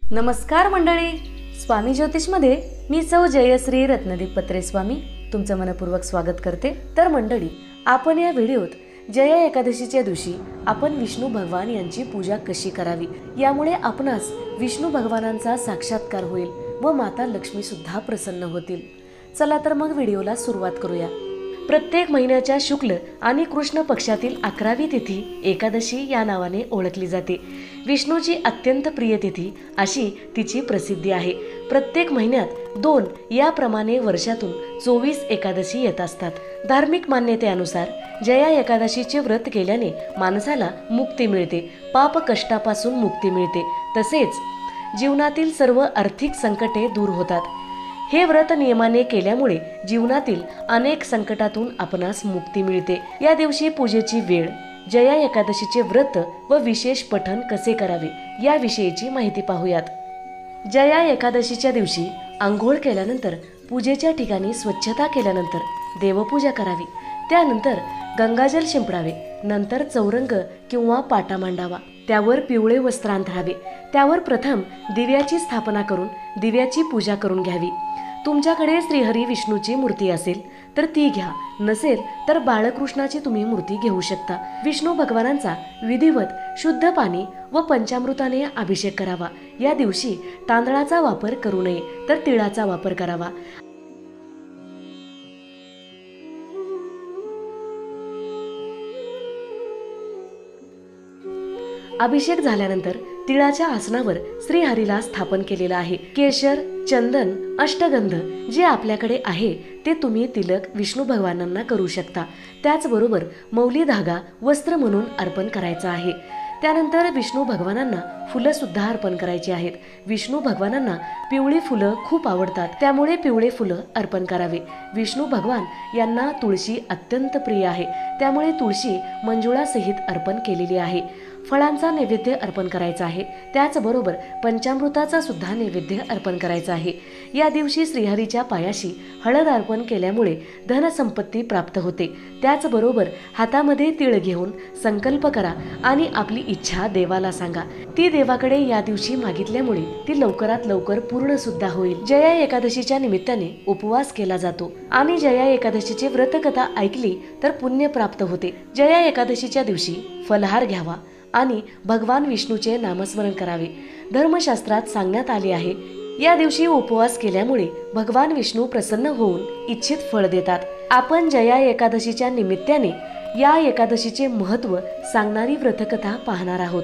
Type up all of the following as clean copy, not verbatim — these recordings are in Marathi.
नमस्कार मंडळी, स्वामी ज्योतिषमध्ये मी सौ जयश्री रत्नदीप पत्रे स्वामी तुमचं मनपूर्वक स्वागत करते। तर मंडळी, आपण या व्हिडिओत जया एकादशीच्या दिवशी आपण विष्णू भगवान यांची पूजा कशी करावी, यामुळे आपणास विष्णू भगवानांचा साक्षात्कार होईल व माता लक्ष्मी सुद्धा प्रसन्न होतील। चला तर मग व्हिडिओला सुरुवात करूया। प्रत्येक महिन्याच्या शुक्ल आणि कृष्ण पक्षातील 11वी तिथी एकादशी या नावाने ओळखली जाते। विष्णूची अत्यंत प्रिय तिथी अशी तिची प्रसिद्धी आहे। प्रत्येक महिन्यात 2 याप्रमाणे वर्षातून 24 एकादशी येत असतात। धार्मिक मान्यतेनुसार जया एकादशीचे व्रत केल्याने माणसाला मुक्ती मिळते, पाप कष्टापासून मुक्ती मिळते, तसेच जीवनातील सर्व आर्थिक संकटे दूर होतात। हे व्रत नियमाने केल्यामुळे जीवनातील अनेक संकटातून आपणास मुक्ती मिळते। या दिवशी पूजेची वेळ, जया एकादशीचे व्रत व विशेष पठण कसे करावे याविषयीची माहिती पाहूयात। जया एकादशीच्या दिवशी आंघोळ केल्यानंतर पूजेच्या ठिकाणी स्वच्छता केल्यानंतर देवपूजा करावी। त्यानंतर गंगाजल शिंपडावे, नंतर चौरंग किंवा पाटा मांडावा, त्यावर पिवळे वस्त्र अंथरावे, त्यावर प्रथम दिव्याची स्थापना करून दिव्याची पूजा करून घ्यावी। तुमच्याकडे श्रीहरी विष्णूची मूर्ती असेल तर ती घ्या, नसेल तर बाळकृष्णाची तुम्ही मूर्ती घेऊ शकता। विष्णू भगवानांचा विधिवत शुद्ध पाणी व पंचामृताने अभिषेक करावा। या दिवशी तांदळाचा वापर करू नये, तर तिळाचा वापर करावा। अभिषेक झाल्यानंतर तिळाच्या आसनावर श्रीहरीला स्थापन केलेला आहे। केशर, चंदन, अष्टगंध जे आपल्याकडे आहे ते तुम्ही तिलक विष्णू भगवानांना करू शकता। त्याचबरोबर मौली धागा वस्त्र म्हणून अर्पण करायचा आहे। त्यानंतर विष्णू भगवानांना फुलं सुद्धा अर्पण करायची आहेत। विष्णू भगवानांना पिवळी फुलं खूप आवडतात, त्यामुळे पिवळे फुलं अर्पण करावे। विष्णू भगवान यांना तुळशी अत्यंत प्रिय आहे, त्यामुळे तुळशी मंजुळासहित अर्पण केलेली आहे। फळांचा नैवेद्य अर्पण करायचा आहे, त्याचबरोबर पंचामृताचा सुद्धा नैवेद्य अर्पण करायचा आहे। या दिवशी श्रीहरीच्या पायाशी हळद अर्पण केल्यामुळे धनसंपत्ती प्राप्त होते। त्याचबरोबर हातामध्ये तीळ घेऊन संकल्प करा आणि आपली इच्छा देवाला सांगा। ती देवाकडे या दिवशी मागितल्यामुळे ती लवकरात लवकर पूर्ण सुद्धा होईल। जया एकादशीच्या निमित्ताने उपवास केला जातो आणि जया एकादशीची व्रतकथा ऐकली तर पुण्य प्राप्त होते। जया एकादशीच्या दिवशी फलहार घ्यावा आणि भगवान विष्णूचे नामस्मरण करावे। धर्मशास्त्रात सांगण्यात आले आहे, या दिवशी उपवास केल्यामुळे भगवान विष्णू प्रसन्न होऊन इच्छित फळ देतात। आपण जया एकादशीच्या निमित्ताने या एकादशीचे महत्त्व सांगणारी व्रतकथा पाहणार आहोत।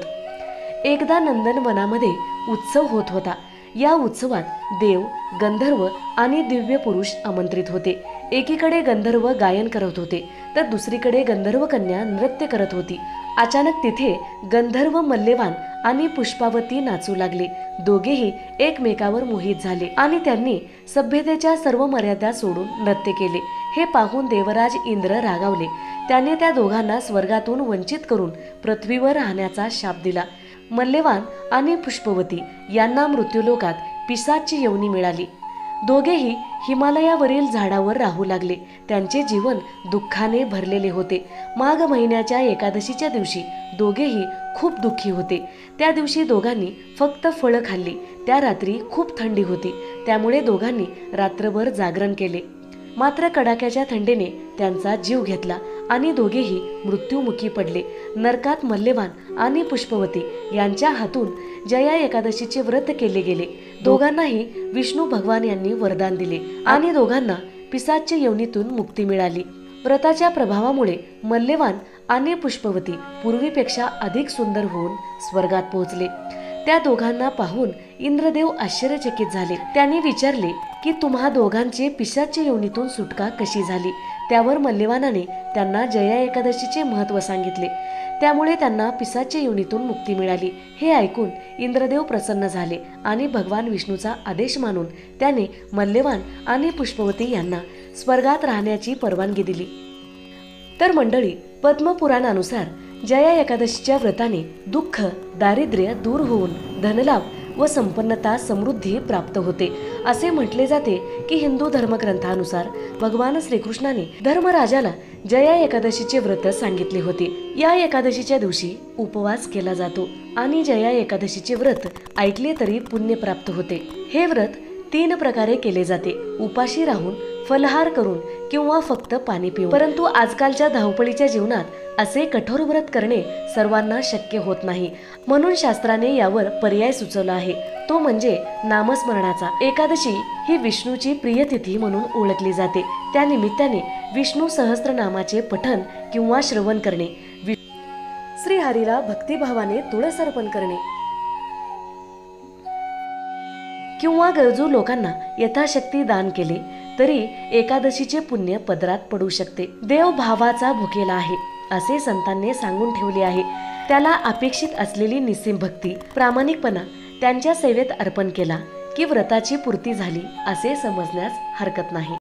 एकदा नंदनवनामध्ये उत्सव होत होता। या उत्सवात देव, गंधर्व आणि दिव्य पुरुष आमंत्रित होते। एकीकडे गंधर्व गायन करत होते तर दुसरीकडे गंधर्व कन्या नृत्य करत होती। अचानक तिथे गंधर्व मल्लेवान आणि पुष्पावती नाचू लागले। दोघेही एकमेकावर मोहित झाले आणि त्यांनी सभ्यतेच्या सर्व मर्यादा सोडून नृत्य केले। हे पाहून देवराज इंद्र रागावले। त्याने त्या दोघांना स्वर्गातून वंचित करून पृथ्वीवर राहण्याचा शाप दिला। मल्लेवान आणि पुष्पवती यांना मृत्यूलोकात पिशाची योनी मिळाली। दोघेही हिमालयावरील झाडावर राहू लागले। त्यांचे जीवन दुःखाने भरलेले होते। माघ महिन्याच्या एकादशीच्या दिवशी दोघेही खूप दुःखी होते। त्या दिवशी दोघांनी फक्त फळं खाल्ली। त्या रात्री खूप थंडी होती, त्यामुळे दोघांनी रात्रभर जागरण केले। मात्र कडाक्याच्या थंडीने त्यांचा जीव घेतला आणि दोघेही मृत्युमुखी पडले। नरकात मल्लेवान आणि पुष्पवती यांच्या हातून जया एकादशीचे व्रत केले गेले। दोघांनाही विष्णू भगवान यांनी वरदान दिले आणि दोघांना पिशाच योनीतून मुक्ती मिळाली। व्रताच्या प्रभावामुळे मल्लेवान आणि पुष्पवती पूर्वीपेक्षा अधिक सुंदर होऊन स्वर्गात पोहोचले। त्या दोघांना पाहून इंद्रदेव आश्चर्यचकित झाले। त्यांनी विचारले की तुम्हा दोघांची पिशाच योनीतून सुटका कशी झाली। त्यावर मल्लेवानाने त्यांना जया एकादशीचे महत्त्व सांगितले, त्यामुळे त्यांना पिशाच योनीतून मुक्ती मिळाली। हे ऐकून इंद्रदेव प्रसन्न झाले आणि भगवान विष्णूचा आदेश मानून त्याने मल्लेवान आणि पुष्पवती यांना स्वर्गात राहण्याची परवानगी दिली। तर मंडळी, पद्मपुराणानुसार जया एकादशीच्या व्रताने दुःख, दारिद्र्य दूर होऊन धनलाभ व संपन्नता, समृद्धी प्राप्त होते। असे म्हटले जाते की हिंदू धर्मग्रंथानुसार भगवान श्रीकृष्णाने धर्मराजाला जया एकादशीचे व्रत सांगितले होते। या एकादशीच्या दिवशी उपवास केला जातो आणि जया एकादशीचे व्रत ऐकले तरी पुण्य प्राप्त होते. हे व्रत 3 प्रकारे केले जाते. उपाशी राहून, फलाहार करून किंवा फक्त पाणी पिऊन. परंतु आजकालच्या धावपळीच्या जीवनात असे कठोर व्रत करणे सर्वांना शक्य होत नाही. म्हणून शास्त्राने यावर पर्याय सुचवला आहे, तो म्हणजे नामस्मरणाचा. एकादशी ही विष्णूची प्रियतिथी म्हणून ओळखली जाते. त्या निमित्ताने विष्णू सहस्त्रनामाचे पठण किंवा श्रवण करणे, श्रीहरीला भक्तिभावाने तुळस अर्पण करणे किंवा गरजू लोकांना यथाशक्ती दान केले तरी एकादशीचे पुण्य पदरात पडू शकते. देव भावाचा भुकेला आहे असे संतांनी सांगून ठेवले आहे. त्याला अपेक्षित असलेली निस्सीम भक्ती, प्रामाणिकपणा त्यांच्या सेवेत अर्पण केला की व्रताची पूर्ती झाली असे समजण्यास हरकत नाही.